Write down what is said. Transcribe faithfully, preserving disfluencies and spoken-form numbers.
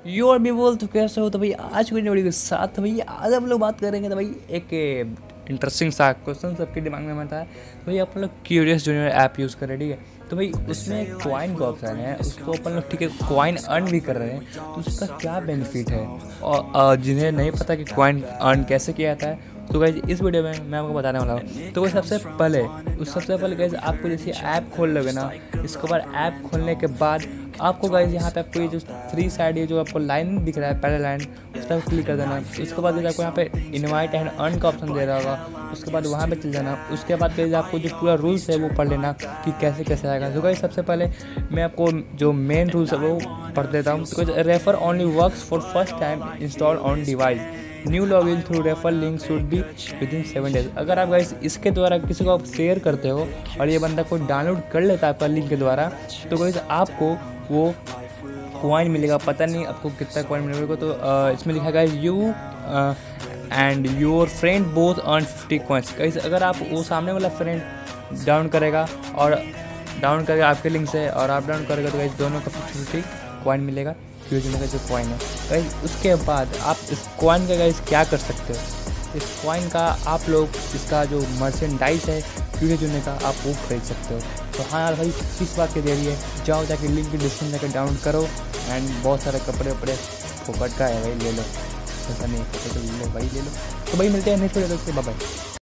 यो और भी बोल तो कैसे हो। तो भाई आज की वीडियो के साथ तो भाई आज हम लोग बात करेंगे। तो भाई एक इंटरेस्टिंग सा क्वेश्चन सबके दिमाग में आता है। तो भाई अपन लोग क्यूरियस जूनियर ऐप यूज़ कर रहे हैं, ठीक है। तो भाई उसमें कॉइन का ऑप्शन है, उसको अपन लोग ठीक है कॉइन अर्न भी कर रहे हैं। तो उसका क्या बेनिफिट है और जिन्हें नहीं पता कि कॉइन अर्न कैसे किया जाता है, तो गाइज इस वीडियो में मैं आपको बताने वाला हूँ। तो वही सबसे पहले उस सबसे पहले गाइज आपको जैसे ऐप खोल लोगे ना, इसके बाद ऐप खोलने के बाद आपको गाइज यहाँ पे आपको ये जो थ्री साइड ये जो आपको लाइन दिख रहा है पहले लाइन, उस पर क्लिक कर देना। उसके बाद गाइज आपको यहाँ पे इनवाइट एंड अर्न का ऑप्शन दे रहा होगा, उसके बाद वहाँ पे चल जाना। उसके बाद गाइज आपको जो पूरा रूल्स है वो पढ़ लेना कि कैसे कैसे आएगा। तो गाइज सबसे पहले मैं आपको जो मेन रूल्स है वो पढ़ देता हूँ। तो refer only works for first time install on device, new log in through refer link should be within seven days. अगर आप गाइस इसके द्वारा किसी को आप शेयर करते हो और ये बंदा को डाउनलोड कर लेता है आपका लिंक के द्वारा, तो गाइस आपको वो कॉइन मिलेगा। पता नहीं आपको कितना कॉइन मिलेगा। तो आ, इसमें लिखा है you and your friend both earn fifty coins. Guys अगर आप वो सामने वाला फ्रेंड डाउन करेगा और डाउन करेगा आपके लिंक से और आप डाउन करेगा, तो गाइस दोनों का फिफ्टी फिफ्टी कॉइन मिलेगा, क्यूजन का जो कॉइन है। गाइस उसके बाद आप इस कॉइन का गाइस क्या कर सकते हो, इस कॉइन का आप लोग इसका जो मर्चेंडाइज है क्यूजन चुनने का आप वो खरीद सकते हो। तो हाँ यार भाई किस बात की देरी है, जाओ जाके लिंक की डिस्क्रिप्शन जाकर डाउनलोड करो एंड बहुत सारे कपड़े वपड़े फोकट का है भाई ले लो, ऐसा नहीं है तो ले लो भाई ले लो। तो भाई मिलते हैं नेक्स्ट वीडियो, बाय बाय।